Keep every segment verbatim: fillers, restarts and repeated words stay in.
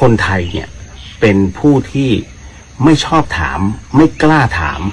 คนไทยเนี่ยเป็นผู้ที่ไม่ชอบถามไม่กล้าถาม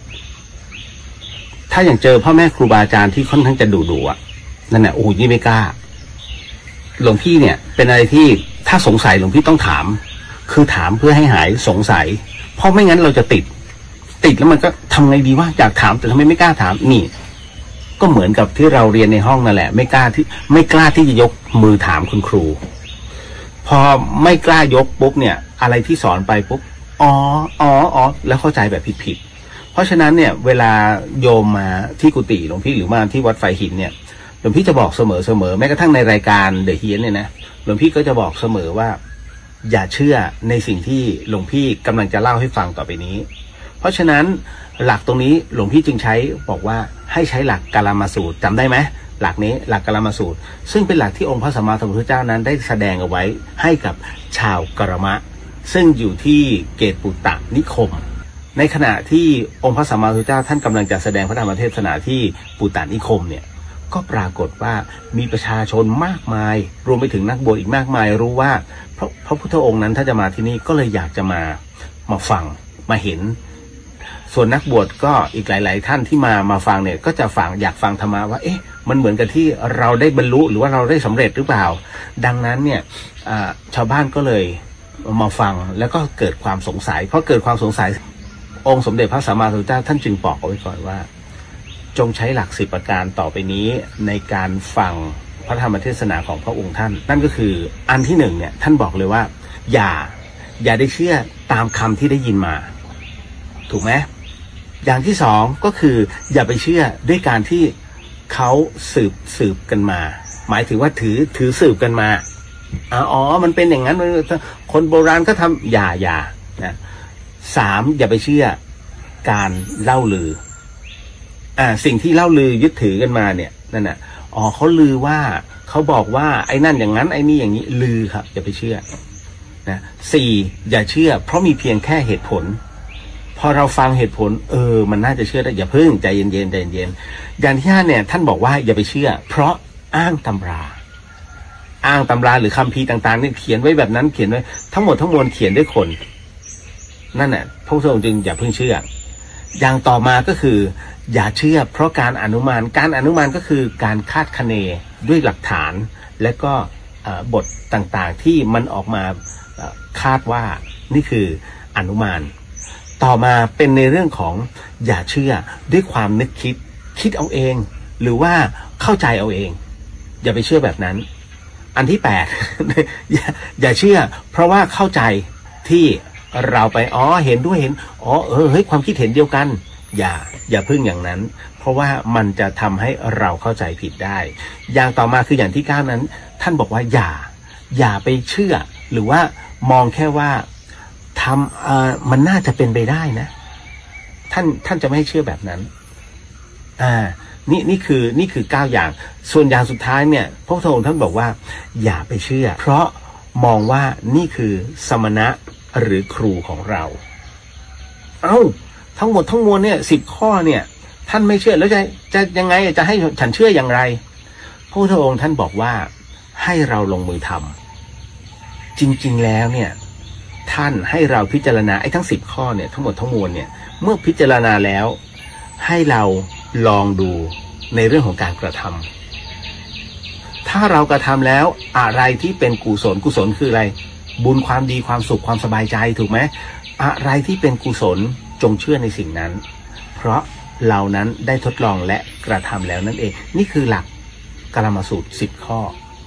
ถ้าอย่างเจอพ่อแม่ครูบาอาจารย์ที่ค่อนข้างจะดุดุอ่ะนั่นแหละโอ้ยนี่ไม่กล้าหลวงพี่เนี่ยเป็นอะไรที่ถ้าสงสัยหลวงพี่ต้องถามคือถามเพื่อให้หายสงสัยเพราะไม่งั้นเราจะติดติดแล้วมันก็ทำไงดีว่าอยากถามแต่ทำไมไม่กล้าถามนี่ก็เหมือนกับที่เราเรียนในห้องนั่นแหละไม่กล้าที่ไม่กล้าที่จะยกมือถามคุณครูพอไม่กล้ายกปุ๊บเนี่ยอะไรที่สอนไปปุ๊บอ๋ออ๋ออ๋อแล้วเข้าใจแบบผิดๆเพราะฉะนั้นเนี่ยเวลาโยมมาที่กุฏิหลวงพี่หรือมาที่วัดไฟหินเนี่ยหลวงพี่จะบอกเสมอเสมอแม้กระทั่งในรายการเดอะเฮียนเนี่ยนะหลวงพี่ก็จะบอกเสมอว่าอย่าเชื่อในสิ่งที่หลวงพี่กำลังจะเล่าให้ฟังต่อไปนี้เพราะฉะนั้นหลักตรงนี้หลวงพี่จึงใช้บอกว่าให้ใช้หลักกาลามาสูตรจำได้ไหมหลักนี้หลักกาลามาสูตรซึ่งเป็นหลักที่องค์พระสัมมาสัมพุทธเจ้านั้นได้แสดงเอาไว้ให้กับชาวกรมะซึ่งอยู่ที่เกตปุตตนิคมในขณะที่องค์พระสัมมาสัมพุทธเจ้าท่านกำลังจะแสดงพระธรรมเทศนาที่ปุตตนิคมเนี่ยก็ปรากฏว่ามีประชาชนมากมายรวมไปถึงนักบวชอีกมากมายรู้ว่าพระพระพุทธองค์นั้นถ้าจะมาที่นี่ก็เลยอยากจะมามาฟังมาเห็นส่วนนักบวชก็อีกหลายๆท่านที่มามาฟังเนี่ยก็จะฟังอยากฟังธรรมะว่าเอ๊ะมันเหมือนกับที่เราได้บรรลุหรือว่าเราได้สำเร็จหรือเปล่าดังนั้นเนี่ยชาวบ้านก็เลยมาฟังแล้วก็เกิดความสงสัยเพราะเกิดความสงสัยองค์สมเด็จพระสัมมาสัมพุทธเจ้าท่านจึงบอกเอาไว้ก่อนว่าจงใช้หลักสิบประการต่อไปนี้ในการฟังพระธรรมเทศนาของพระองค์ท่านนั่นก็คืออันที่หนึ่งเนี่ยท่านบอกเลยว่าอย่าอย่าได้เชื่อตามคำที่ได้ยินมาถูกไหมอย่างที่สองก็คืออย่าไปเชื่อด้วยการที่เขาสืบสืบกันมาหมายถึงว่าถือถือสืบกันมาอ๋อมันเป็นอย่างนั้นคนโบราณก็ทำอย่าอย่านะสามอย่าไปเชื่อการเล่าลืออ่าสิ่งที่เล่าลือยึดถือกันมาเนี่ยนั่นน่ะอ๋อเขาลือว่าเขาบอกว่าไอ้นั่นอย่างนั้นไอ้นี่อย่างนี้ลือครับอย่าไปเชื่อนะสี่อย่าเชื่อเพราะมีเพียงแค่เหตุผลพอเราฟังเหตุผลเออมันน่าจะเชื่อได้อย่าเพิ่งใจเย็นๆใจเย็นๆอย่างที่ห้าเนี่ยท่านบอกว่าอย่าไปเชื่อเพราะอ้างตำราอ้างตำราหรือคัมภีร์ต่างๆนี่เขียนไว้แบบนั้นเขียนไว้ทั้งหมดทั้งมวลเขียนด้วยคนนั่นแหละพระพุทธองค์จึงอย่าเพิ่งเชื่ออย่างต่อมาก็คืออย่าเชื่อเพราะการอนุมานการอนุมานก็คือการคาดคะเนด้วยหลักฐานและก็บทต่างๆที่มันออกมาคาดว่านี่คืออนุมานต่อมาเป็นในเรื่องของอย่าเชื่อด้วยความนึกคิดคิดเอาเองหรือว่าเข้าใจเอาเองอย่าไปเชื่อแบบนั้นอันที่แปด อย่าอย่าเชื่อเพราะว่าเข้าใจที่เราไปอ๋อเห็นด้วยเห็นอ๋อเออเฮ้ยความคิดเห็นเดียวกันอย่าอย่าพึ่งอย่างนั้นเพราะว่ามันจะทำให้เราเข้าใจผิดได้อย่างต่อมาคืออย่างที่เก้านั้นท่านบอกว่าอย่าอย่าไปเชื่อหรือว่ามองแค่ว่าทำเอ่อมันน่าจะเป็นไปได้นะท่านท่านจะไม่ให้เชื่อแบบนั้นอ่านี่นี่คือนี่คือเก้าอย่างส่วนอย่างสุดท้ายเนี่ยพระพุทธองค์ท่านบอกว่าอย่าไปเชื่อเพราะมองว่านี่คือสมณะหรือครูของเราเอ้าทั้งหมดทั้งมวลเนี่ยสิบข้อเนี่ยท่านไม่เชื่อแล้วจะจะยังไงจะให้ฉันเชื่ออย่างไรพระพุทธองค์ท่านบอกว่าให้เราลงมือทำจริงๆแล้วเนี่ยท่านให้เราพิจารณาไอ้ทั้งสิบข้อเนี่ยทั้งหมดทั้งมวลเนี่ยเมื่อพิจารณาแล้วให้เราลองดูในเรื่องของการกระทำถ้าเรากระทำแล้วอะไรที่เป็นกุศลกุศลคืออะไรบุญความดีความสุขความสบายใจถูกไหมอะไรที่เป็นกุศลจงเชื่อในสิ่งนั้นเพราะเรานั้นได้ทดลองและกระทำแล้วนั่นเองนี่คือหลักกาลามาสูตรสิบข้อ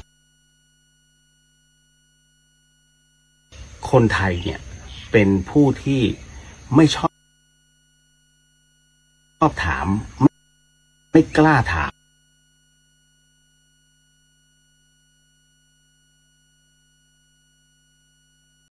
คนไทยเนี่ยเป็นผู้ที่ไม่ชอบชอบถามไม่กล้าถาม